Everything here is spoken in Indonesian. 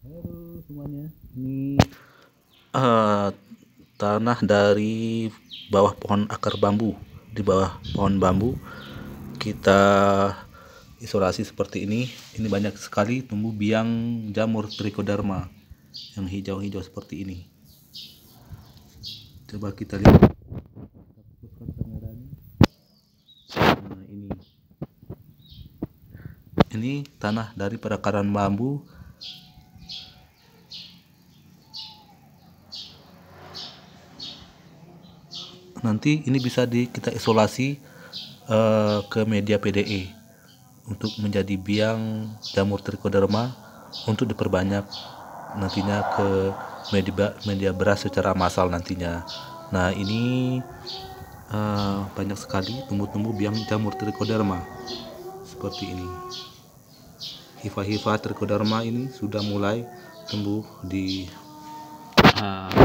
Halo semuanya, ini eh, tanah dari bawah pohon akar bambu. Di bawah pohon bambu kita isolasi seperti ini. Ini banyak sekali tumbuh biang jamur trichoderma yang hijau-hijau seperti ini. Coba kita lihat. Nah, ini tanah dari perakaran bambu. Nanti ini bisa kita isolasi ke media PDE untuk menjadi biang jamur trichoderma untuk diperbanyak nantinya ke media beras secara massal nantinya. Nah, ini banyak sekali tumbuh-tumbuh biang jamur trichoderma seperti ini. Hifa-hifa trichoderma ini sudah mulai tumbuh di